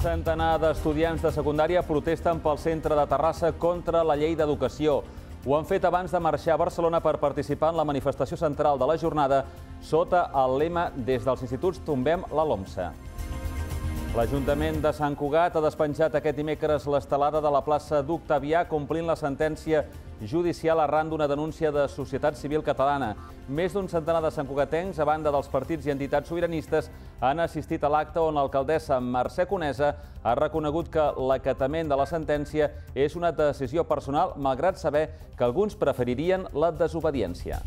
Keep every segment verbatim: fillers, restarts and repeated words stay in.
centenar d'estudiants de secundària protesten pel centre de Terrassa contra la llei d'educació. Ho han fet abans de marxar a Barcelona per participar en la manifestació central de la jornada sota el lema «Des dels instituts tombem la LOMSE». L'Ajuntament de Sant Cugat ha despenjat aquest dimecres l'estelada de la plaça d'Octavià complint la sentència judicial arran d'una denúncia de Societat Civil Catalana. Més d'un centenar de santcugatencs, a banda dels partits i entitats sobiranistes, han assistit a l'acte on l'alcaldessa Mercè Conesa ha reconegut que l'acatament de la sentència és una decisió personal, malgrat saber que alguns preferirien la desobediència.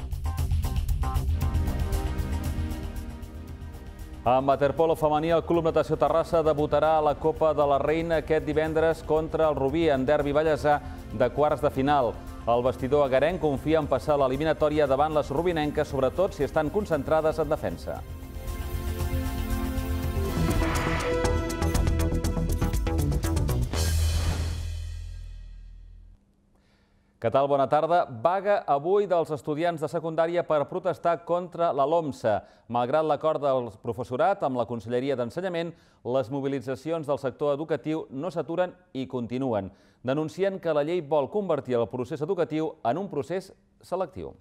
En waterpolo femení, el Club Natació Terrassa debutarà a la Copa de la Reina aquest divendres contra el Rubí en derbi ballesà de quarts de final. El vestidor agarenc confia en passar l'eliminatòria davant les rubinenques, sobretot si estan concentrades en defensa. Què tal? Bona tarda. Vaga avui dels estudiants de secundària per protestar contra la LOMSE. Malgrat l'acord del professorat amb la Conselleria d'Ensenyament, les mobilitzacions del sector educatiu no s'aturen i continuen. Denuncien que la llei vol convertir el procés educatiu en un procés selectiu.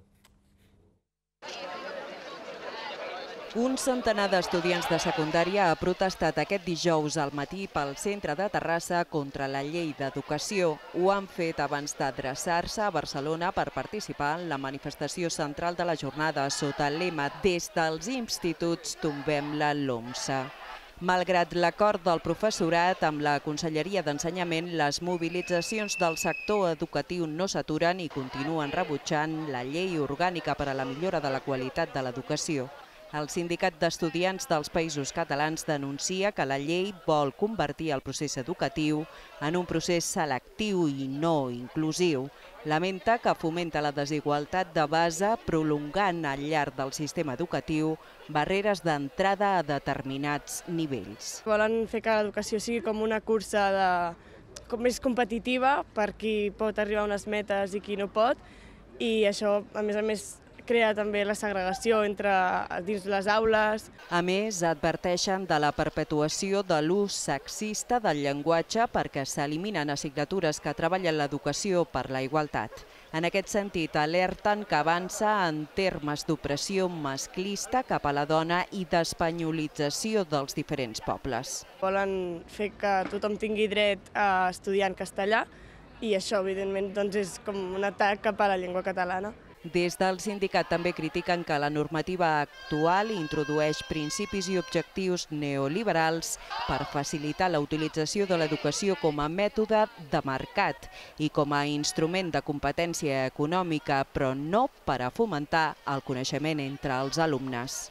Un centenar d'estudiants de secundària ha protestat aquest dijous al matí pel centre de Terrassa contra la llei d'educació. Ho han fet abans d'adreçar-se a Barcelona per participar en la manifestació central de la jornada sota el lema «Des dels instituts tombem la LOMSE». Malgrat l'acord del professorat amb la Conselleria d'Ensenyament, les mobilitzacions del sector educatiu no s'aturen i continuen rebutjant la llei orgànica per a la millora de la qualitat de l'educació. El Sindicat d'Estudiants dels Països Catalans denuncia que la llei vol convertir el procés educatiu en un procés selectiu i no inclusiu. Lamenta que fomenta la desigualtat de base, prolongant al llarg del sistema educatiu barreres d'entrada a determinats nivells. Volen fer que l'educació sigui com una cursa de, com més competitiva per qui pot arribar a unes metes i qui no pot, i això, a més a més, crea també la segregació entre dins les aules. A més, adverteixen de la perpetuació de l'ús sexista del llenguatge perquè s'eliminen assignatures que treballen l'educació per la igualtat. En aquest sentit, alerten que avança en termes d'opressió masclista cap a la dona i d'espanyolització dels diferents pobles. Volen fer que tothom tingui dret a estudiar en castellà i això, evidentment, doncs és com un atac cap a la llengua catalana. Des del sindicat també critiquen que la normativa actual introdueix principis i objectius neoliberals per facilitar la utilització de l'educació com a mètode de mercat i com a instrument de competència econòmica, però no per a fomentar el coneixement entre els alumnes.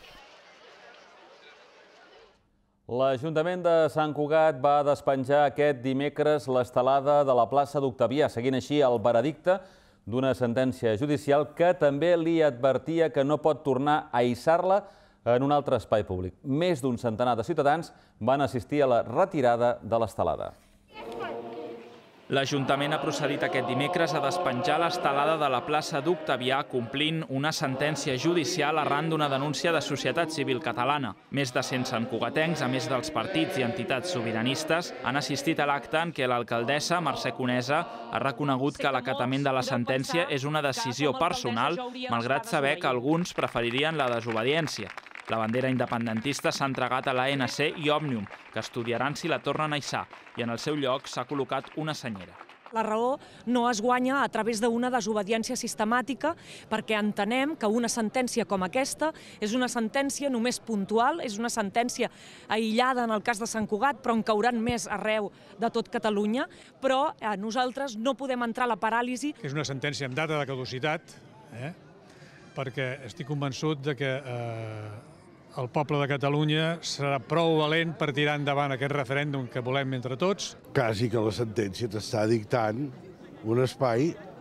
L'Ajuntament de Sant Cugat va despenjar aquest dimecres l'estelada de la plaça d'Octavià, seguint així el veredicte d'una sentència judicial que també li advertia que no pot tornar a hissar-la en un altre espai públic. Més d'un centenar de ciutadans van assistir a la retirada de l'estelada. L'Ajuntament ha procedit aquest dimecres a despenjar l'estelada de la plaça d'Octavià complint una sentència judicial arran d'una denúncia de Societat Civil Catalana. Més de cent santcugatencs, a més dels partits i entitats sobiranistes, han assistit a l'acte en què l'alcaldessa Mercè Conesa ha reconegut que l'acatament de la sentència és una decisió personal, malgrat saber que alguns preferirien la desobediència. La bandera independentista s'ha entregat a l'A N C i Òmnium, que estudiaran si la tornen a hissar, i en el seu lloc s'ha col·locat una senyera. La raó no es guanya a través d'una desobediència sistemàtica, perquè entenem que una sentència com aquesta és una sentència només puntual, és una sentència aïllada en el cas de Sant Cugat, però en cauran més arreu de tot Catalunya, però nosaltres no podem entrar a la paràlisi. És una sentència amb data de caducitat, eh? perquè estic convençut de que eh, el poble de Catalunya serà prou valent per tirar endavant aquest referèndum que volem entre tots. Quasi que la sentència t'està dictant un espai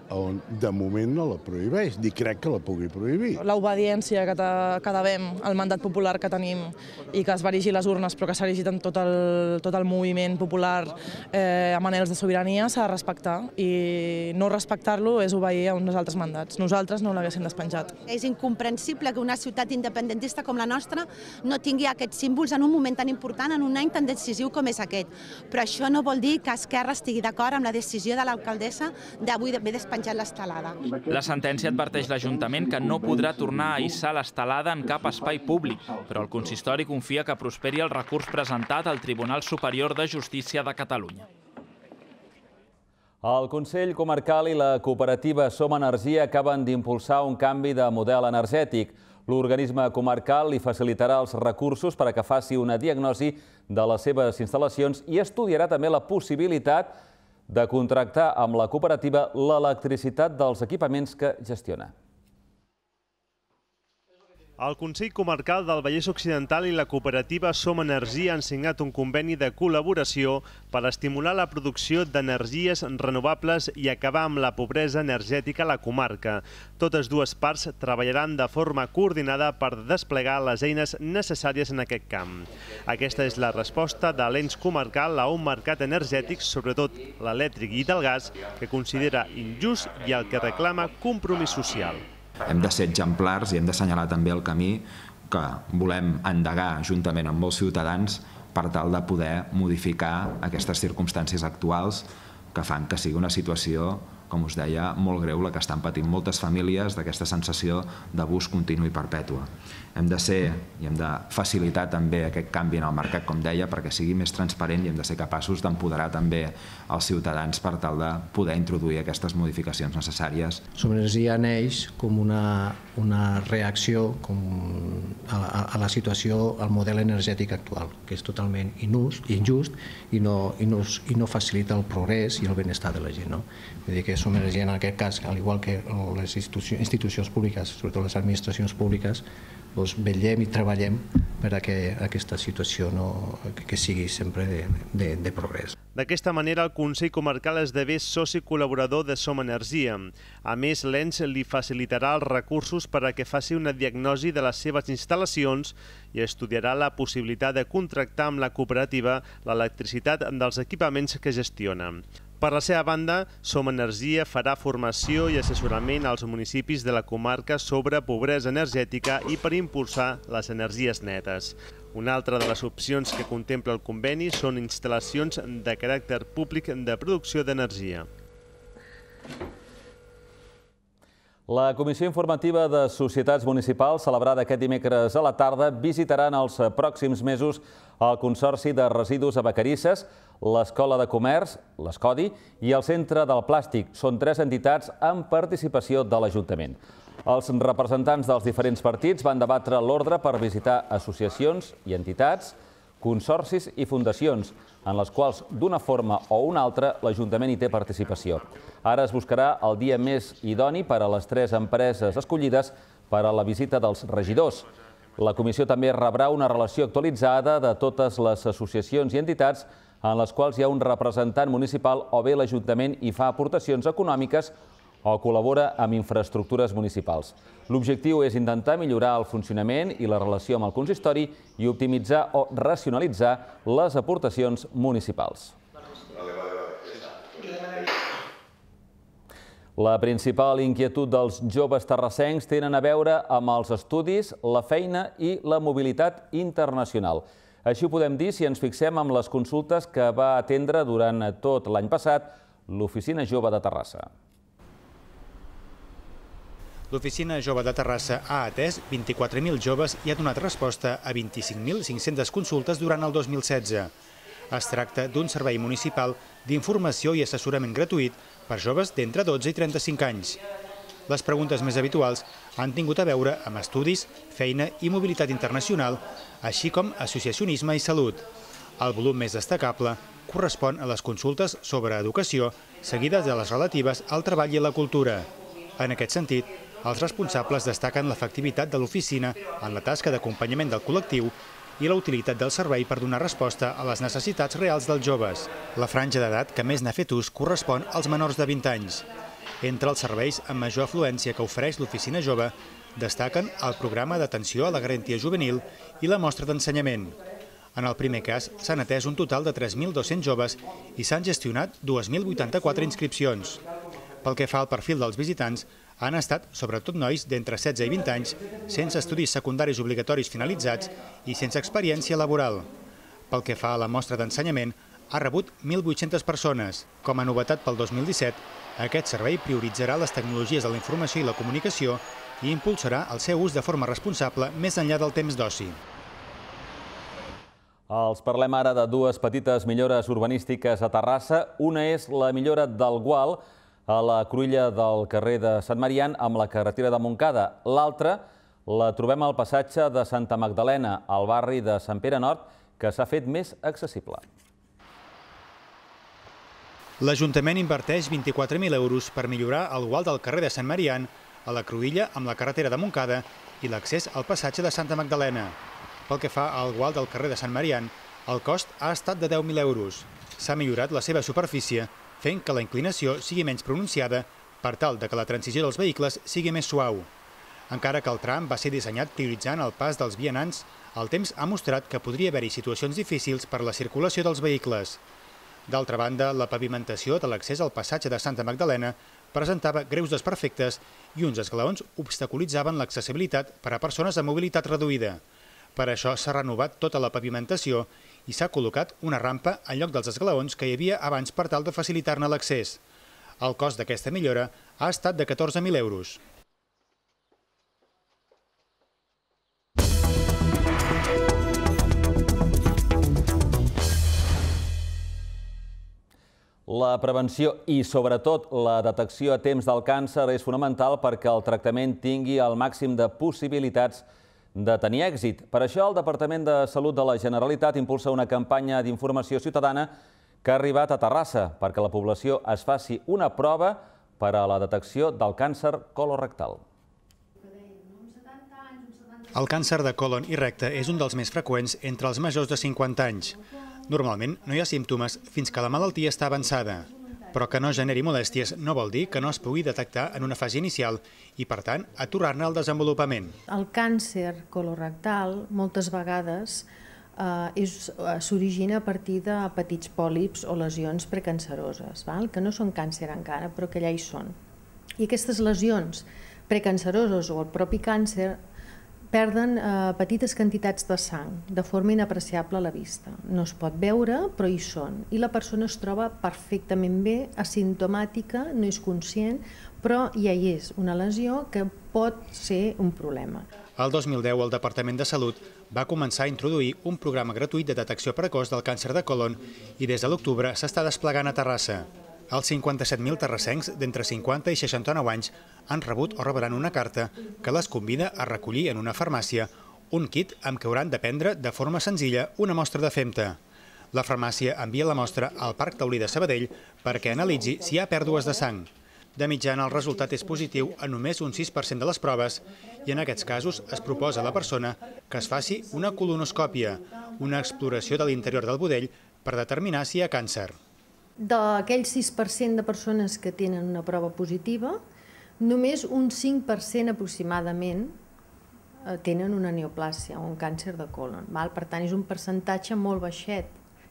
on de moment no la prohibeix, ni crec que la pugui prohibir. L'obediència que, que devem, el mandat popular que tenim i que es va erigir les urnes però que s'ha erigit en tot el, tot el moviment popular eh, amb anhels de sobirania s'ha de respectar i no respectar-lo és obeir a uns altres mandats. Nosaltres no l'haguéssim despenjat. És incomprensible que una ciutat independentista com la nostra no tingui aquests símbols en un moment tan important, en un any tan decisiu com és aquest. Però això no vol dir que Esquerra estigui d'acord amb la decisió de l'alcaldessa d'avui d'haver despenjat l'estelada. La sentència adverteix l'Ajuntament que no podrà tornar a hissar l'estelada en cap espai públic, però el consistori confia que prosperi el recurs presentat al Tribunal Superior de Justícia de Catalunya. El Consell Comarcal i la cooperativa Som Energia acaben d'impulsar un canvi de model energètic. L'organisme comarcal li facilitarà els recursos per a que faci una diagnosi de les seves instal·lacions i estudiarà també la possibilitat de contractar amb la cooperativa l'electricitat dels equipaments que gestiona. El Consell Comarcal del Vallès Occidental i la cooperativa Som Energia han signat un conveni de col·laboració per estimular la producció d'energies renovables i acabar amb la pobresa energètica a la comarca. Totes dues parts treballaran de forma coordinada per desplegar les eines necessàries en aquest camp. Aquesta és la resposta de l'ens comarcal a un mercat energètic, sobretot l'elèctric i del gas, que considera injust i el que reclama compromís social. Hem de ser exemplars i hem d'assenyalar també el camí que volem endegar juntament amb molts ciutadans per tal de poder modificar aquestes circumstàncies actuals que fan que sigui una situació, com us deia, molt greu la que estan patint moltes famílies d'aquesta sensació d'abús continu i perpètua. Hem de ser i hem de facilitar també aquest canvi en el mercat, com deia, perquè sigui més transparent i hem de ser capaços d'empoderar també els ciutadans per tal de poder introduir aquestes modificacions necessàries. Som Energia neix com una, una reacció com a, a, a la situació, al model energètic actual, que és totalment injust, injust i, no, i, no, i no facilita el progrés i el benestar de la gent. No? Vull dir que Som Energia en aquest cas, al igual que les institucions, institucions públiques, sobretot les administracions públiques, doncs vetllem i treballem per a que aquesta situació no, que sigui sempre de, de, de progrés. D'aquesta manera, el Consell Comarcal esdevé soci col·laborador de Som Energia. A més, l'ens li facilitarà els recursos per a que faci una diagnosi de les seves instal·lacions i estudiarà la possibilitat de contractar amb la cooperativa l'electricitat dels equipaments que gestiona. Per la seva banda, Som Energia farà formació i assessorament als municipis de la comarca sobre pobresa energètica i per impulsar les energies netes. Una altra de les opcions que contempla el conveni són instal·lacions de caràcter públic de producció d'energia. La Comissió Informativa de Societats Municipals, celebrada aquest dimecres a la tarda, visitarà en els pròxims mesos el Consorci de Residus a Vacarisses, l'Escola de Comerç, l'Escodi, i el Centre del Plàstic. Són tres entitats amb participació de l'Ajuntament. Els representants dels diferents partits van debatre l'ordre per visitar associacions i entitats, consorcis i fundacions, en les quals, d'una forma o una altra, l'Ajuntament hi té participació. Ara es buscarà el dia més idoni per a les tres empreses escollides per a la visita dels regidors. La comissió també rebrà una relació actualitzada de totes les associacions i entitats en les quals hi ha un representant municipal o bé l'Ajuntament hi fa aportacions econòmiques o col·labora amb infraestructures municipals. L'objectiu és intentar millorar el funcionament i la relació amb el consistori i optimitzar o racionalitzar les aportacions municipals. La principal inquietud dels joves terrassencs tenen a veure amb els estudis, la feina i la mobilitat internacional. Així ho podem dir si ens fixem en les consultes que va atendre durant tot l'any passat l'Oficina Jove de Terrassa. L'Oficina Jove de Terrassa ha atès vint-i-quatre mil joves i ha donat resposta a vint-i-cinc mil cinc-centes consultes durant el dos mil setze. Es tracta d'un servei municipal d'informació i assessorament gratuït per joves d'entre dotze i trenta-cinc anys. Les preguntes més habituals han tingut a veure amb estudis, feina i mobilitat internacional, així com associacionisme i salut. El volum més destacable correspon a les consultes sobre educació, seguides de les relatives al treball i a la cultura. En aquest sentit, els responsables destaquen l'efectivitat de l'oficina en la tasca d'acompanyament del col·lectiu i la utilitat del servei per donar resposta a les necessitats reals dels joves. La franja d'edat que més n'ha fet ús correspon als menors de vint anys. Entre els serveis amb major afluència que ofereix l'Oficina Jove, destaquen el programa d'atenció a la garantia juvenil i la mostra d'ensenyament. En el primer cas, s'han atès un total de tres mil dos-cents joves i s'han gestionat dues mil vuitanta-quatre inscripcions. Pel que fa al perfil dels visitants, han estat sobretot nois d'entre setze i vint anys, sense estudis secundaris obligatoris finalitzats i sense experiència laboral. Pel que fa a la mostra d'ensenyament, ha rebut mil vuit-centes persones. Com a novetat pel dos mil disset, aquest servei prioritzarà les tecnologies de la informació i la comunicació i impulsarà el seu ús de forma responsable més enllà del temps d'oci. Els parlem ara de dues petites millores urbanístiques a Terrassa. Una és la millora del Gual, a la cruïlla del carrer de Sant Marian amb la carretera de Montcada. L'altra la trobem al passatge de Santa Magdalena, al barri de Sant Pere Nord, que s'ha fet més accessible. L'Ajuntament inverteix vint-i-quatre mil euros per millorar el gual del carrer de Sant Marian, a la cruïlla amb la carretera de Montcada i l'accés al passatge de Santa Magdalena. Pel que fa al gual del carrer de Sant Marian, el cost ha estat de deu mil euros. S'ha millorat la seva superfície, fent que la inclinació sigui menys pronunciada per tal que la transició dels vehicles sigui més suau. Encara que el tram va ser dissenyat prioritzant el pas dels vianants, el temps ha mostrat que podria haver-hi situacions difícils per a la circulació dels vehicles. D'altra banda, la pavimentació de l'accés al passatge de Santa Magdalena presentava greus desperfectes i uns esglaons obstaculitzaven l'accessibilitat per a persones amb mobilitat reduïda. Per això s'ha renovat tota la pavimentació i s'ha col·locat una rampa en lloc dels esglaons que hi havia abans per tal de facilitar-ne l'accés. El cost d'aquesta millora ha estat de catorze mil euros. La prevenció i, sobretot, la detecció a temps del càncer és fonamental perquè el tractament tingui el màxim de possibilitats de tenir èxit. Per això, el Departament de Salut de la Generalitat impulsa una campanya d'informació ciutadana que ha arribat a Terrassa perquè la població es faci una prova per a la detecció del càncer colorectal. El càncer de colon i recte és un dels més freqüents entre els majors de cinquanta anys. Normalment no hi ha símptomes fins que la malaltia està avançada, però que no generi molèsties no vol dir que no es pugui detectar en una fase inicial i, per tant, aturar-ne el desenvolupament. El càncer colorectal moltes vegades s'origina a partir de petits pòlips o lesions precanceroses, que no són càncer encara, però que allà hi són. I aquestes lesions precanceroses o el propi càncer perden petites quantitats de sang, de forma inapreciable a la vista. No es pot veure, però hi són. I la persona es troba perfectament bé, asimptomàtica, no és conscient, però ja hi és una lesió que pot ser un problema. El dos mil deu, el Departament de Salut va començar a introduir un programa gratuït de detecció precoç del càncer de colon i des de l'octubre s'està desplegant a Terrassa. Els cinquanta-set mil terrassencs d'entre cinquanta i seixanta-nou anys han rebut o rebran una carta que les convida a recollir en una farmàcia un kit amb què hauran de prendre de forma senzilla una mostra de femta. La farmàcia envia la mostra al Parc Taulí de Sabadell perquè analitzi si hi ha pèrdues de sang. De mitjana, el resultat és positiu en només un sis per cent de les proves i en aquests casos es proposa a la persona que es faci una colonoscòpia, una exploració de l'interior del budell per determinar si hi ha càncer. D'aquell sis per cent de persones que tenen una prova positiva, només un cinc per cent aproximadament tenen una neoplàsia o un càncer de colon. Per tant, és un percentatge molt baixet.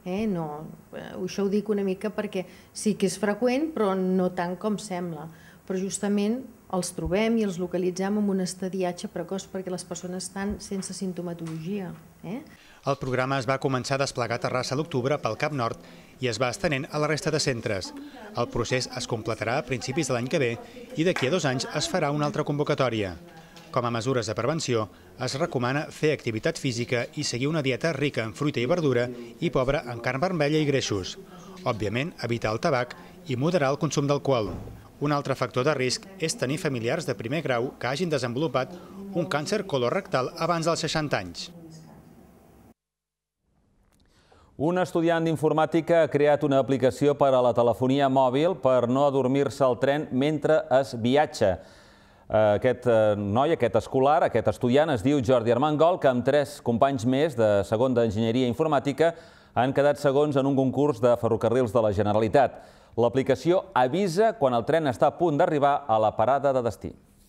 Això ho dic una mica perquè sí que és freqüent, però no tant com sembla. Però justament els trobem i els localitzem amb un estadiatge precoç perquè les persones estan sense simptomatologia. El programa es va començar a desplegar a Terrassa a l'octubre pel Cap Nord i es va estenent a la resta de centres. El procés es completarà a principis de l'any que ve i d'aquí a dos anys es farà una altra convocatòria. Com a mesures de prevenció, es recomana fer activitat física i seguir una dieta rica en fruita i verdura i pobra en carn vermella i greixos. Òbviament, evitar el tabac i moderar el consum d'alcohol. Un altre factor de risc és tenir familiars de primer grau que hagin desenvolupat un càncer colorectal abans dels seixanta anys. Un estudiant d'informàtica ha creat una aplicació per a la telefonia mòbil per no adormir-se al tren mentre es viatja. Aquest noi, aquest escolar, aquest estudiant es diu Jordi Armengol, que amb tres companys més de segon d'Enginyeria Informàtica han quedat segons en un concurs de ferrocarrils de la Generalitat. L'aplicació avisa quan el tren està a punt d'arribar a la parada de destí.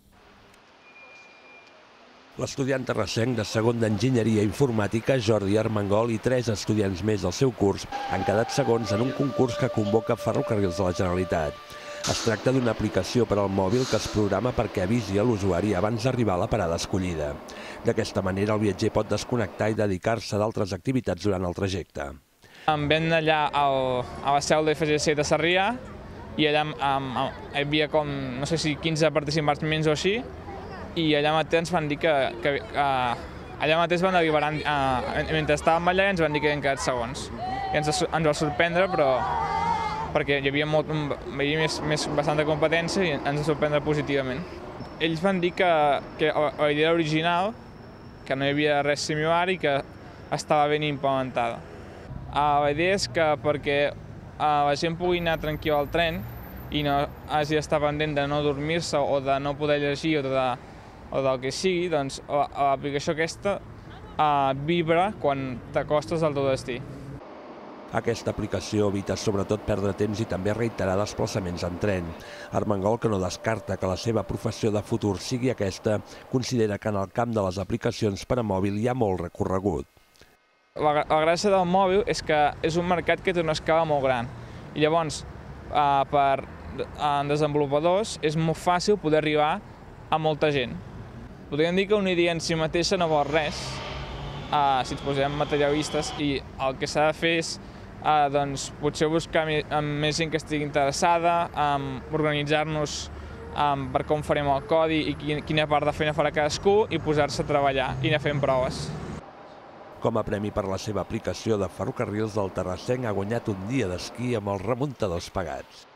L'estudiant terrassenc de segon d'Enginyeria Informàtica, Jordi Armengol, i tres estudiants més del seu curs han quedat segons en un concurs que convoca Ferrocarrils de la Generalitat. Es tracta d'una aplicació per al mòbil que es programa perquè avisi a l'usuari abans d'arribar a la parada escollida. D'aquesta manera, el viatger pot desconnectar i dedicar-se a d'altres activitats durant el trajecte. Em ven allà a la seu de F G C de Sarrià i allà hi havia com, no sé si quinze participants menys o així, i allà mateix ens van dir que allà mateix van alliberar, mentre estàvem allà ens van dir que havien quedat segons. I ens va sorprendre, però perquè hi havia bastanta competència i ens va sorprendre positivament. Ells van dir que la idea original, que no hi havia res similar i que estava ben implementada. La idea és que perquè la gent pugui anar tranquil al tren i no hagi d'estar pendent de no dormir-se o de no poder llegir o del que sigui, doncs l'aplicació aquesta vibra quan t'acostes al teu destí. Aquesta aplicació evita sobretot perdre temps i també reiterar desplaçaments en tren. Armengol, que no descarta que la seva professió de futur sigui aquesta, considera que en el camp de les aplicacions per a mòbil hi ha molt recorregut. La gràcia del mòbil és que és un mercat que té una escala molt gran i llavors per desenvolupadors és molt fàcil poder arribar a molta gent. Podríem dir que una idea en si mateixa no vol res si ens posem materialistes i el que s'ha de fer és potser buscar més gent que estigui interessada, organitzar-nos per com farem el codi i quina part de feina farà cadascú i posar-se a treballar i anar fent proves. Com a premi per la seva aplicació de Ferrocarrils, el terrassenc ha guanyat un dia d'esquí amb els remuntadors pagats.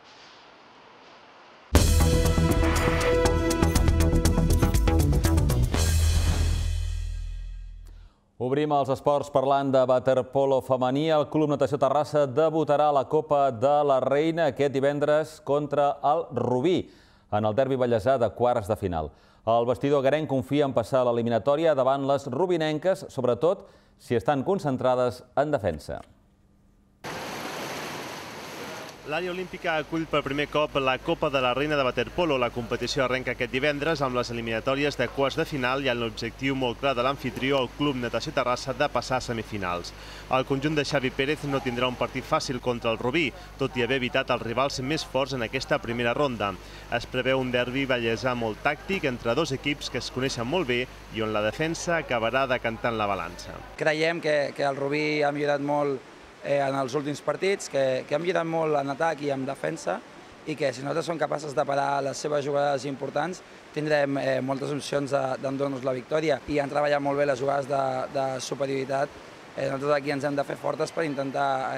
Obrim els esports parlant de waterpolo femení. El Club Natació Terrassa debutarà a la Copa de la Reina aquest divendres contra el Rubí, en el derbi ballesà de quarts de final. El vestidor agarenc confia en passar l'eliminatòria davant les rubinenques, sobretot si estan concentrades en defensa. L'àrea olímpica acull per primer cop la Copa de la Reina de waterpolo. La competició arrenca aquest divendres amb les eliminatòries de quarts de final i amb l'objectiu molt clar de l'amfitrió, el Club Natació Terrassa, de passar a semifinals. El conjunt de Xavi Pérez no tindrà un partit fàcil contra el Rubí, tot i haver evitat els rivals més forts en aquesta primera ronda. Es preveu un derbi ballesà molt tàctic entre dos equips que es coneixen molt bé i on la defensa acabarà decantant la balança. Creiem que el Rubí ha millorat molt en els últims partits, que han millorat molt en atac i en defensa i que si nosaltres som capaços de parar les seves jugades importants tindrem moltes opcions d'endur-nos la victòria i han treballat molt bé les jugades de superioritat. Nosaltres aquí ens hem de fer fortes per intentar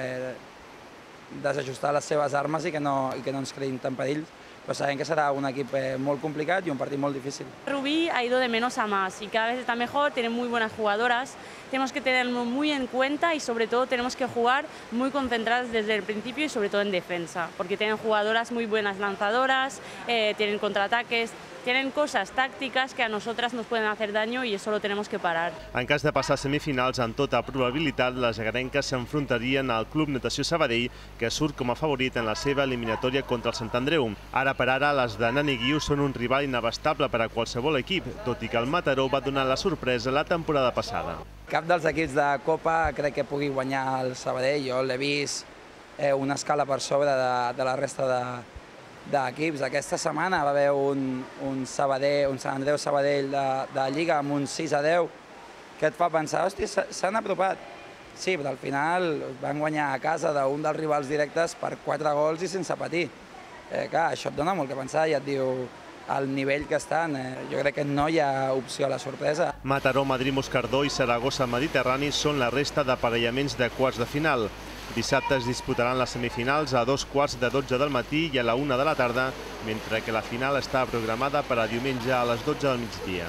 desajustar les seves armes i que no ens creïn tant perills, pero saben que será un equipo muy complicado y un partido muy difícil. Rubí ha ido de menos a más y cada vez está mejor, tiene muy buenas jugadoras, tenemos que tenerlo muy en cuenta y sobre todo tenemos que jugar muy concentradas desde el principio y sobre todo en defensa, porque tienen jugadoras muy buenas lanzadoras, eh, tienen contraataques, tienen cosas tácticas que a nosotras nos pueden hacer daño y eso lo tenemos que parar. En cas de passar semifinals, amb tota probabilitat, les agarenques s'enfrontarien al Club Natació Sabadell, que surt com a favorit en la seva eliminatòria contra el Sant Andreu. Ara per ara, les de Nani Guiu són un rival inabastable per a qualsevol equip, tot i que el Mataró va donar la sorpresa la temporada passada. Cap dels equips de Copa crec que pugui guanyar el Sabadell. Jo l'he vist una escala per sobre de la resta de d'equips. Aquesta setmana va haver un Sant Andreu Sabadell de Lliga amb un sis a deu que et fa pensar, hòstia, s'han apropat. Sí, però al final van guanyar a casa d'un dels rivals directes per quatre gols i sense patir. Clar, això et dona molt que pensar i et diu el nivell que estan. Jo crec que no hi ha opció a la sorpresa. Mataró, Madrid, Moscardó i Saragossa Mediterrani són la resta d'aparellaments de quarts de final. Dissabte es disputaran les semifinals a dos quarts de dotze del matí i a la una de la tarda, mentre que la final està programada per a diumenge a les dotze del migdia.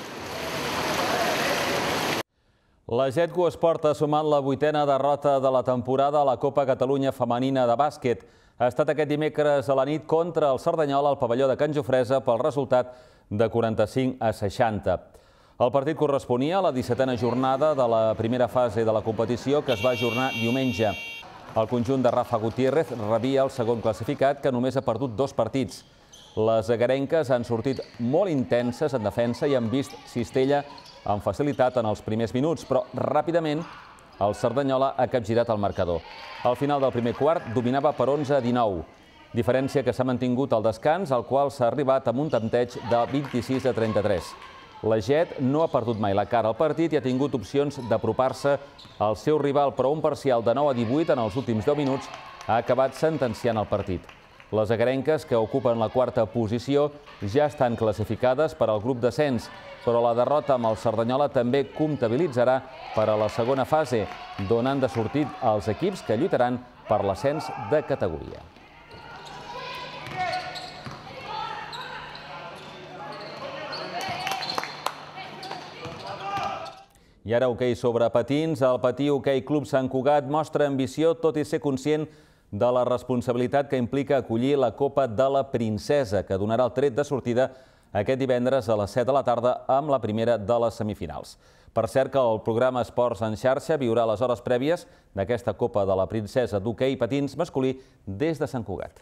La Jetco Esport ha sumat la vuitena derrota de la temporada a la Copa Catalunya Femenina de bàsquet. Ha estat aquest dimecres a la nit contra el Cerdanyola al pavelló de Can Jofresa pel resultat de quaranta-cinc a seixanta. El partit corresponia a la dissetena jornada de la primera fase de la competició, que es va ajornar diumenge. El conjunt de Rafa Gutiérrez rebia el segon classificat, que només ha perdut dos partits. Les agarenques han sortit molt intenses en defensa i han vist cistella amb facilitat en els primers minuts, però ràpidament el Cerdanyola ha capgirat el marcador. Al final del primer quart dominava per onze a dinou, diferència que s'ha mantingut al descans, al qual s'ha arribat amb un tanteig de vint-i-sis a trenta-tres. La Jet no ha perdut mai la cara al partit i ha tingut opcions d'apropar-se al seu rival, però un parcial de nou a divuit en els últims deu minuts ha acabat sentenciant el partit. Les agarenques, que ocupen la quarta posició, ja estan classificades per al grup d'ascens, però la derrota amb el Cerdanyola també comptabilitzarà per a la segona fase, d'on han de sortir els equips que lluitaran per l'ascens de categoria. I ara hoquei sobre patins. El Patí Hoquei Club Sant Cugat mostra ambició, tot i ser conscient de la responsabilitat que implica acollir la Copa de la Princesa, que donarà el tret de sortida aquest divendres a les set de la tarda amb la primera de les semifinals. Per cert que el programa Esports en xarxa viurà les hores prèvies d'aquesta Copa de la Princesa d'hoquei patins masculí des de Sant Cugat.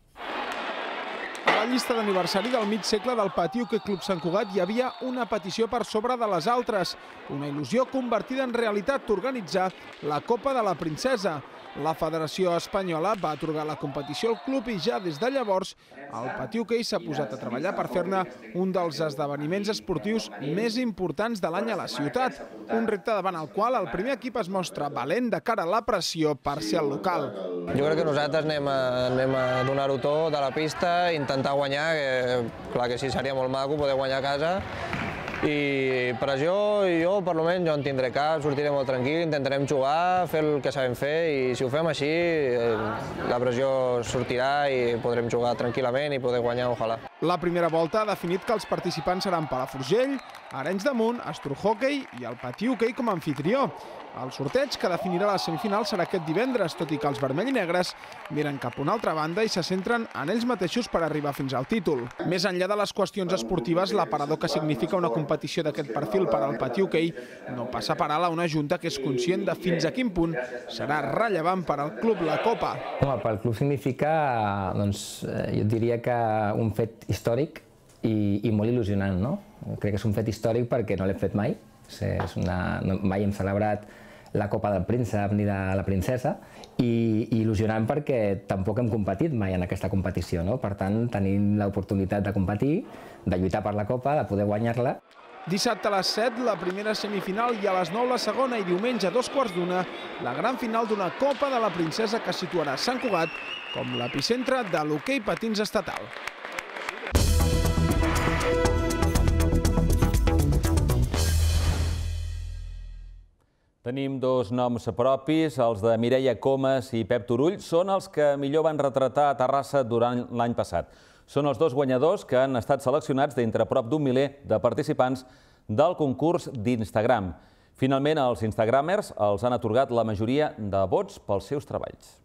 A la llista d'aniversari del mig segle del Patí Hoquei Club Sant Cugat hi havia una petició per sobre de les altres, una il·lusió convertida en realitat d'organitzar la Copa de la Princesa. La Federació Espanyola va atorgar la competició al club i ja des de llavors el Patí Hoquei s'ha posat a treballar per fer-ne un dels esdeveniments esportius més importants de l'any a la ciutat. Un repte davant el qual el primer equip es mostra valent de cara a la pressió per ser el local. Jo crec que nosaltres anem a, anem a donar-ho tot a la pista, intentar guanyar, que clar que sí, seria molt maco poder guanyar a casa. I pressió, jo per almenys no en tindré cap, sortiré molt tranquil, intentarem jugar, fer el que sabem fer i si ho fem així la pressió sortirà i podrem jugar tranquil·lament i poder guanyar, ojalà. La primera volta ha definit que els participants seran Palafrugell, Arenys de Munt, Asturhockey i el Patí Hoquei com a anfitrió. El sorteig que definirà la semifinal serà aquest divendres, tot i que els vermell i negres miren cap a una altra banda i se centren en ells mateixos per arribar fins al títol. Més enllà de les qüestions esportives, l'aparador que significa una competició d'aquest perfil per al Patí Hoquei no passa per alt a una junta que és conscient de fins a quin punt serà rellevant per al club la Copa. Home, pel club significa, doncs, jo diria que un fet històric i, i molt il·lusionant, no? Crec que és un fet històric perquè no l'hem fet mai. És una, no, mai hem celebrat la Copa del Príncep ni de la Princesa i, i il·lusionant perquè tampoc hem competit mai en aquesta competició, no? Per tant, tenim l'oportunitat de competir, de lluitar per la Copa, de poder guanyar-la. Dissabte a les set, la primera semifinal i a les nou la segona i diumenge a dos quarts d'una, la gran final d'una Copa de la Princesa que situarà Sant Cugat com l'epicentre de l'hoquei patins estatal. Tenim dos noms propis, els de Mireia Comas i Pep Turull, són els que millor van retratar a Terrassa durant l'any passat. Són els dos guanyadors que han estat seleccionats d'entre prop d'un miler de participants del concurs d'Instagram. Finalment, els instagramers els han atorgat la majoria de vots pels seus treballs.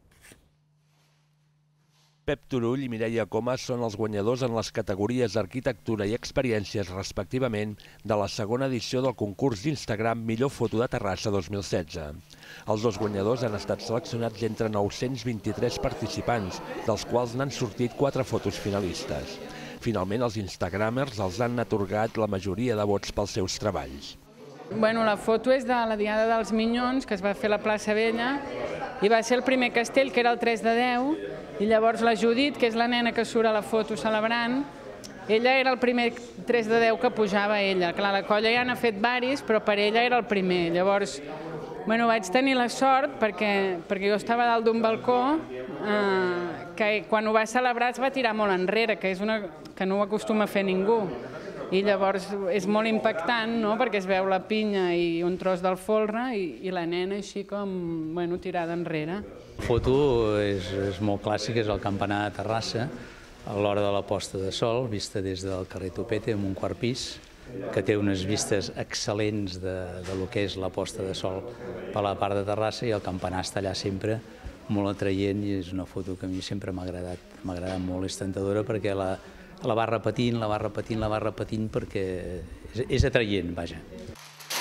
Pep Turull i Mireia Comas són els guanyadors en les categories d'arquitectura i experiències, respectivament, de la segona edició del concurs d'Instagram Millor Foto de Terrassa dos mil setze. Els dos guanyadors han estat seleccionats entre nou-cents vint-i-tres participants, dels quals n'han sortit quatre fotos finalistes. Finalment, els instagramers els han atorgat la majoria de vots pels seus treballs. Bueno, la foto és de la Diada dels Minyons, que es va fer a la plaça Vella, i va ser el primer castell, que era el tres de deu, i llavors la Judit, que és la nena que surt a la foto celebrant, ella era el primer tres de deu que pujava ella. Clar, la colla ja n'ha fet varis, però per ella era el primer. Llavors, bueno, vaig tenir la sort, perquè, perquè jo estava dalt d'un balcó, eh, que quan ho va celebrar es va tirar molt enrere, que és una que no ho acostuma a fer ningú. I llavors és molt impactant, no?, perquè es veu la pinya i un tros del folre i, i la nena així com, bueno, tirada enrere. La foto és, és molt clàssica, és el campanar de Terrassa, a l'hora de la posta de sol, vista des del carrer Topete, amb un quart pis, que té unes vistes excel·lents de, de lo que és la posta de sol per la part de Terrassa, i el campanar està allà sempre molt atraient, i és una foto que a mi sempre m'ha agradat, m'ha agradat molt, és tentadora perquè la, la va repetint, la va repetint, la va repetint perquè és, és atraient, vaja.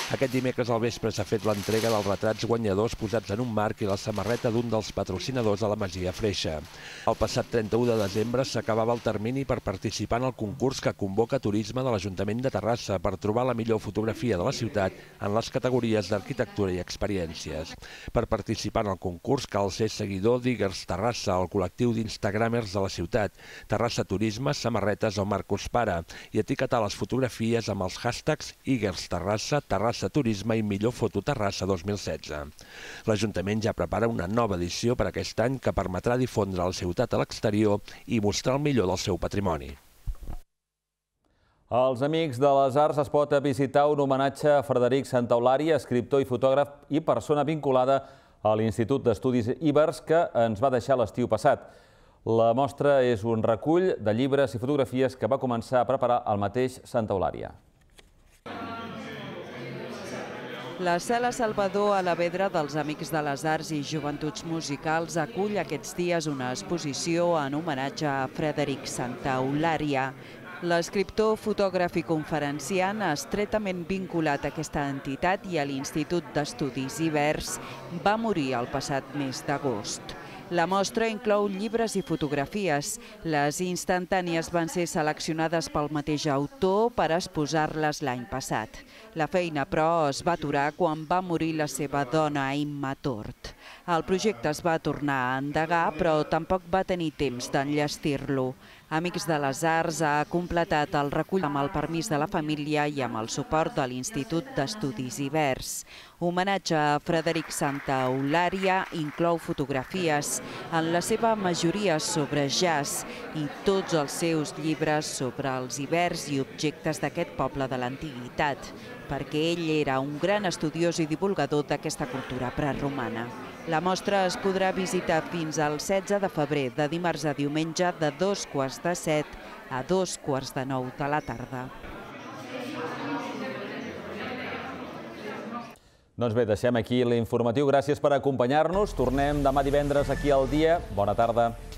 Aquest dimecres al vespre s'ha fet l'entrega dels retrats guanyadors posats en un marc i la samarreta d'un dels patrocinadors a la Masia Freixa. El passat trenta-u de desembre s'acabava el termini per participar en el concurs que convoca Turisme de l'Ajuntament de Terrassa per trobar la millor fotografia de la ciutat en les categories d'arquitectura i experiències. Per participar en el concurs cal ser seguidor d'Igers Terrassa, el col·lectiu d'instagramers de la ciutat, Terrassa Turisme, Samarretes o Marcos Pare, i etiquetar les fotografies amb els hashtags Igers Terrassa, Terrassa Turisme i Millor Foto Terrassa dos mil setze. L'Ajuntament ja prepara una nova edició per aquest any que permetrà difondre la ciutat a l'exterior i mostrar el millor del seu patrimoni. Als Amics de les Arts es pot visitar un homenatge a Frederic Santaolari, escriptor i fotògraf i persona vinculada a l'Institut d'Estudis Ibers que ens va deixar l'estiu passat. La mostra és un recull de llibres i fotografies que va començar a preparar el mateix Santaolari. La Sala Salvador Alavedra dels Amics de les Arts i Joventuts Musicals acull aquests dies una exposició en homenatge a Frederic Santaolari. L'escriptor, fotògraf i conferenciant, estretament vinculat a aquesta entitat i a l'Institut d'Estudis Ibers, va morir el passat mes d'agost. La mostra inclou llibres i fotografies. Les instantànies van ser seleccionades pel mateix autor per exposar-les l'any passat. La feina, però, es va aturar quan va morir la seva dona, Imma Tort. El projecte es va tornar a endegar, però tampoc va tenir temps d'enllestir-lo. Amics de les Arts ha completat el recull amb el permís de la família i amb el suport de l'Institut d'Estudis Ibers. Homenatge a Frederic Santaolari inclou fotografies, en la seva majoria sobre jazz, i tots els seus llibres sobre els ibers i objectes d'aquest poble de l'antiguitat, perquè ell era un gran estudiós i divulgador d'aquesta cultura preromana. La mostra es podrà visitar fins al setze de febrer, de dimarts a diumenge, de dos quarts de set a dos quarts de nou de la tarda. Doncs bé, deixem aquí l'informatiu. Gràcies per acompanyar-nos. Tornem demà divendres aquí al Dia. Bona tarda.